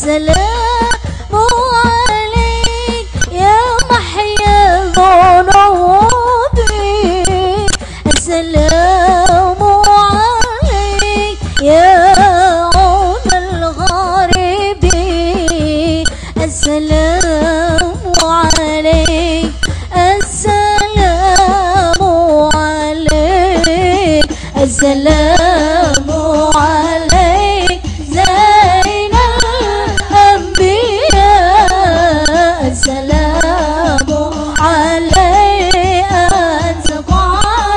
السلام عليك يا محيا ذنوبي السلام عليك يا عون الغاربين السلام عليك السلام عليك السلام عليك زين الأنبياء السلام عليك أتقى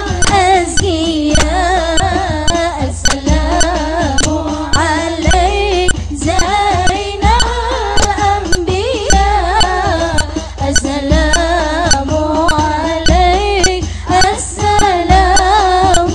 الأزكياء السلام عليك زين الأنبياء السلام عليك السلام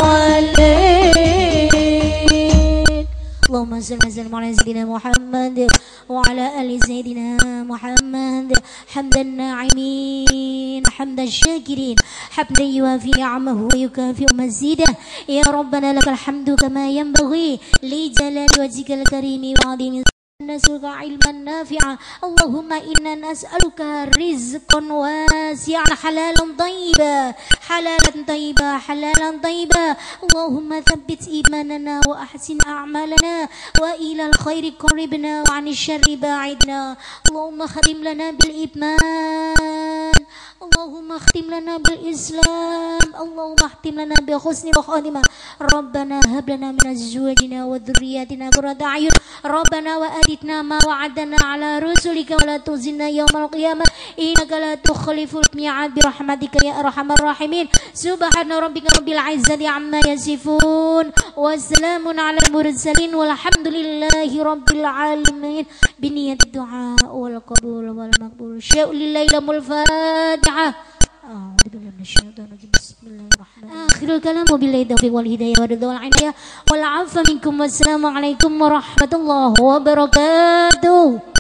عليك اللهم صل وسلم على سيدنا محمد وعلى آل سيدنا محمد حمد الناعمين حمد الشاكرين حمدا يوافي نعمه ويكافئ مزيده يا ربنا لك الحمد كما ينبغي لجلال وجهك الكريم وعظيم نسألك علما نافعا اللهم إنا نسألك رزقا واسعا حلالا طيبا حلالا طيبا حلالا طيبا اللهم ثبت إيماننا وأحسن أعمالنا وإلى الخير قربنا وعن الشر باعدنا اللهم ختم لنا بالإيمان اللهم اختم لنا بالإسلام اللهم اختم لنا بحسن الخاتمة ربنا هب لنا من أزواجنا وذرياتنا قرة أعين ربنا وآتنا ما وعدنا على رسلك ولا تخزنا يوم القيامة إنك لا تخلف الميعاد برحمتك يا أرحم الراحمين سبحان ربك رب العزة عما يصفون وسلام على المرسلين والحمد لله رب العالمين بنية الدعاء والقبول والمقبول شيء لله لم الفاتحة أعوذ بالله من الشيطان الرجيم بسم الله الرحمن الرحيم آخر الكلام وبالله التوفيق والهداية والرضا والعناية والعفو منكم والسلام عليكم ورحمة الله وبركاته.